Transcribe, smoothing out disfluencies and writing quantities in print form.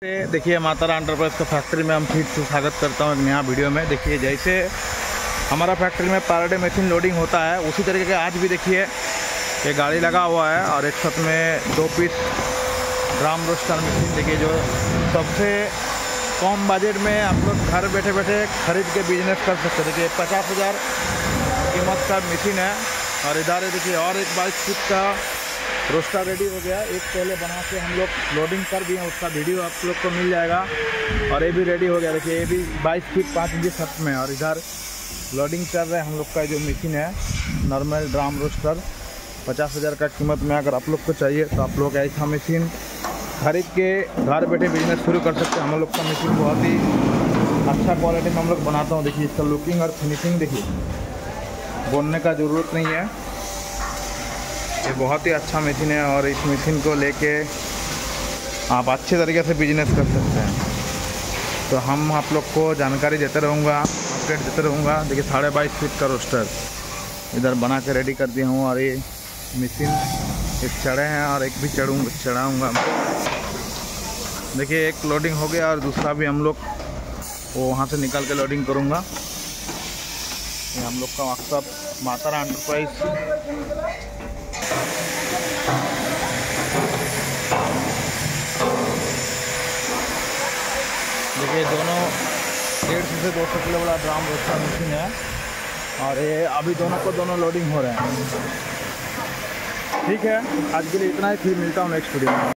देखिए मातारा एंटरप्राइज का फैक्ट्री में हम फिर से स्वागत करता हूँ एक नया वीडियो में। देखिए जैसे हमारा फैक्ट्री में पर डे मशीन लोडिंग होता है उसी तरीके के आज भी देखिए ये गाड़ी लगा हुआ है और एक साथ में 2 पीस ड्रम रोस्टर मशीन। देखिए जो सबसे कम बजट में आप लोग घर बैठे बैठे खरीद के बिजनेस कर सकते हैं। देखिए 50,000 कीमत का मशीन है और इधर देखिए और एक 22 फीट का रोस्टर रेडी हो गया। एक पहले बना के हम लोग लोडिंग कर दिए, उसका वीडियो आप लोग को मिल जाएगा। और ये भी रेडी हो गया। देखिए ये भी 22 फीट 5 इंच छत में और इधर लोडिंग कर रहे हैं हम लोग का जो मशीन है नॉर्मल ड्रम रोस्टर। 50,000 का कीमत में अगर आप लोग को चाहिए तो आप लोग ऐसा मशीन खरीद के घर बैठे बिजनेस शुरू कर सकते हैं। हम लोग का मशीन बहुत ही अच्छा क्वालिटी में हम लोग बनाता हूँ। देखिए इसका लुकिंग और फिनिशिंग देखिए, बोलने का ज़रूरत नहीं है। ये बहुत ही अच्छा मशीन है और इस मशीन को लेके आप अच्छे तरीके से बिजनेस कर सकते हैं। तो हम आप लोग को जानकारी देते रहूँगा, अपडेट देते रहूँगा। देखिए 22.5 फीट का रोस्टर इधर बना के रेडी कर दिया हूँ और ये मशीन एक चढ़े हैं और एक भी चढ़ाऊँगा। देखिए एक लोडिंग हो गया और दूसरा भी हम लोग वो वहाँ से निकाल के लोडिंग करूँगा। ये हम लोग का मकसद मातारा एंटरप्राइज देखिए दोनों 150 से 200 किलो वाला ड्रम रोस्टर मशीन है और ये अभी दोनों लोडिंग हो रहे हैं। ठीक है, आज के लिए इतना ही, फिर मिलता हूँ नेक्स्ट वीडियो में।